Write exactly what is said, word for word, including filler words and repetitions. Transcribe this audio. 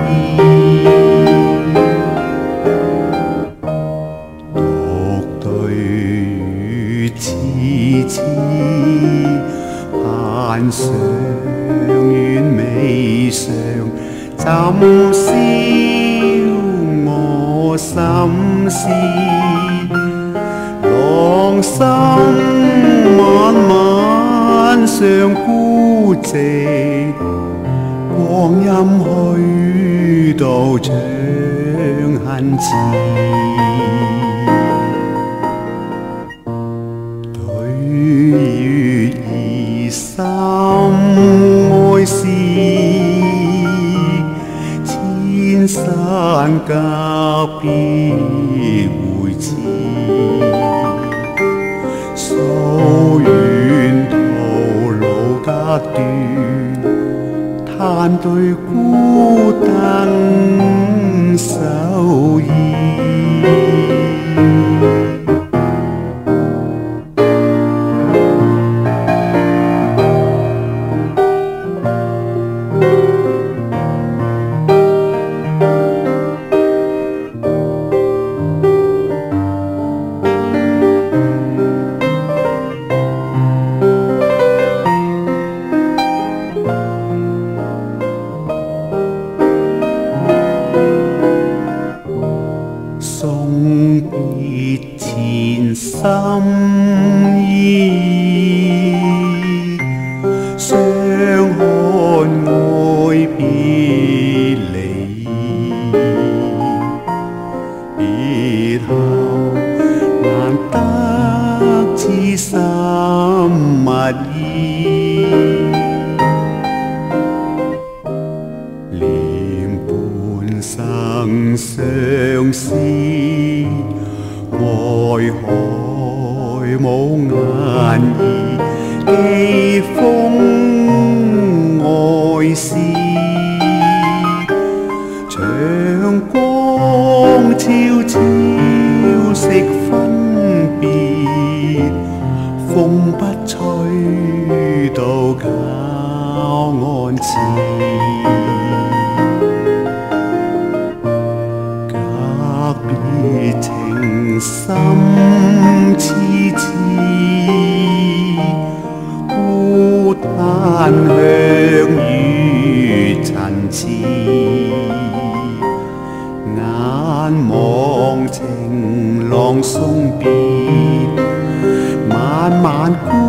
獨對痴痴攀上遠美上，怎消我心思？浪心晚晚上孤寂，光陰去到長恨遲。對月兒心愛是，千山隔必會知。數遠途路隔斷，嘆對孤燈守意。送別前心意，相看愛別離。別後難得知心密意，念半生相思。愛海無顏意，寄封愛詩。長光悄悄息分別，風不吹到郊岸前。隔別情深痴痴，孤單向雨塵刺。眼望情郎送別，晚晚孤